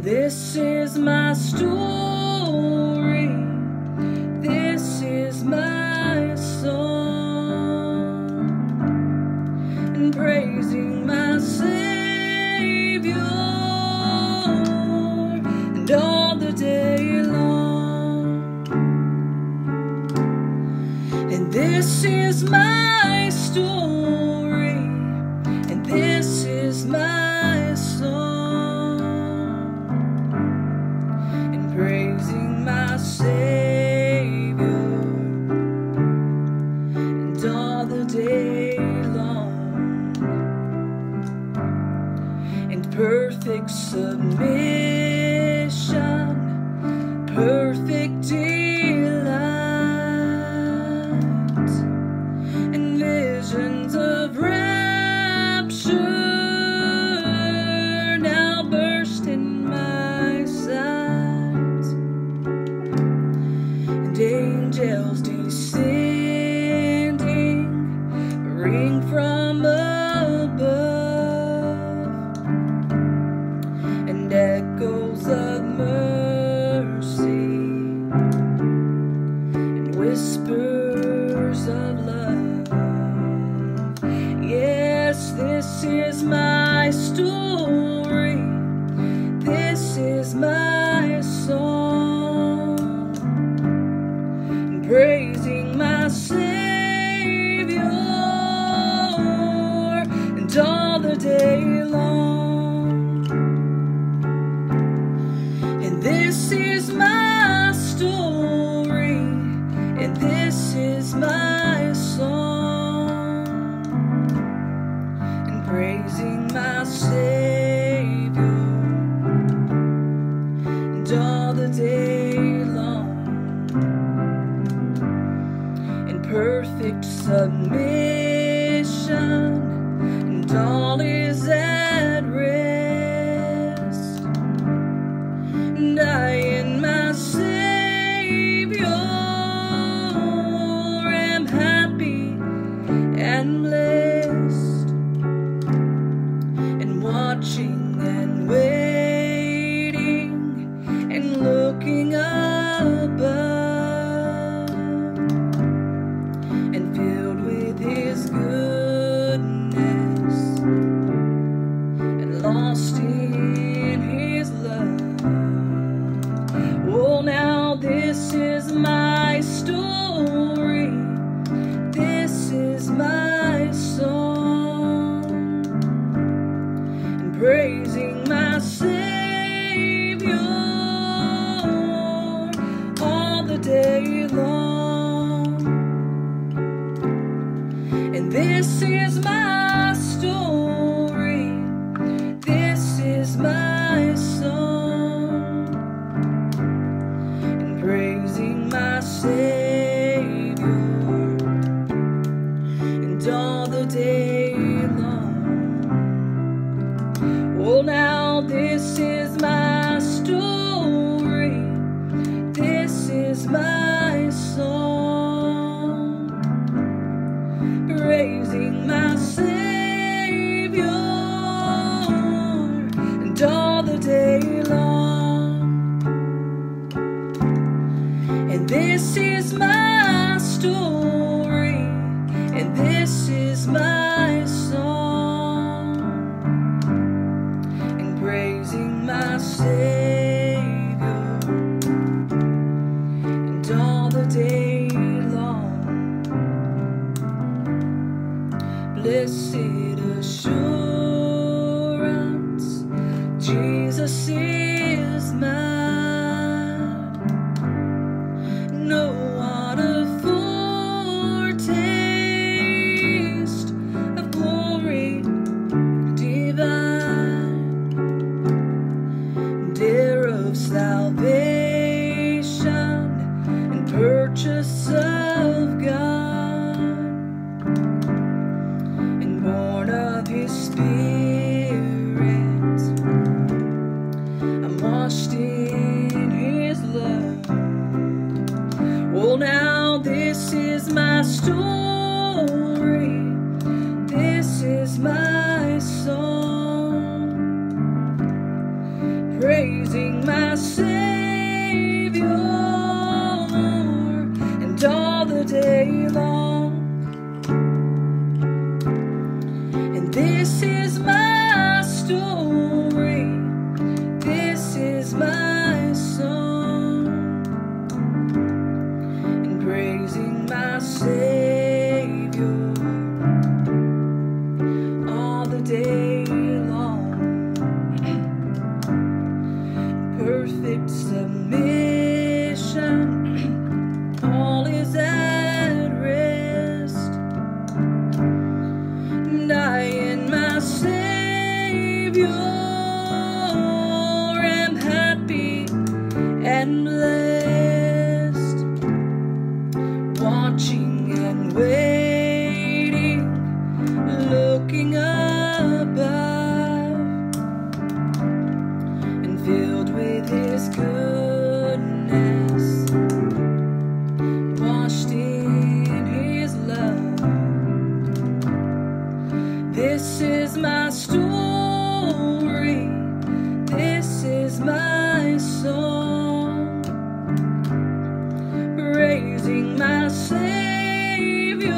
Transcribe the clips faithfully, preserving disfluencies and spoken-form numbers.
This is my story, this is my song, and praising my Savior and all the day long. And this is my story, and this is my song, and praising my Savior and all the day long. And perfect submission, perfect delight, and visions of rapture now burst in my sight, and angels descending ring from above, and echoes of mercy and whispers of love. Yes, this is my story, this is my song, and praising my Savior and all the day long. And this is my story, and this is my song, and praising my Savior and all the day long. In perfect submission, and all is at rest, and I in my Savior am happy and blessed, and watching and waiting and looking above, and filled with His goodness and lost in His love. Oh, now this is my story, this is my song, and praising my Savior all the day long. And this is my story, this is my song, and praising my Savior and all the day long. Oh, now this is my story, this is my song, praising my Savior and all the day long. And this is my story, and this is my song, and praising my Savior and all the day long. Blessed assurance, Jesus is mine. No one a foretaste of glory divine, dare of salvation and purchase of God, and born of His Spirit, I'm washed in His love. Well, now this is my story, this is my song, praising This is my story, this is my song, and praising my Savior all the day long. Perfect submission, all is at rest, and I in my Savior am happy and blessed, watching and waiting, looking above, and filled with His goodness, washed in His love. This is my story, this is my song, praising my Savior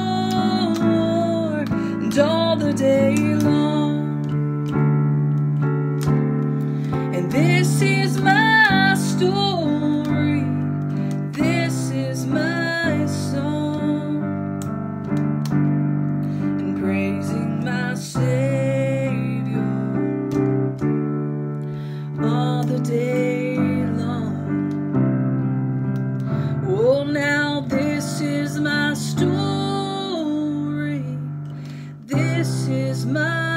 and all the day long. And this is my story, this is my song, and praising my Savior all the day long. Oh, now this is my story, this is my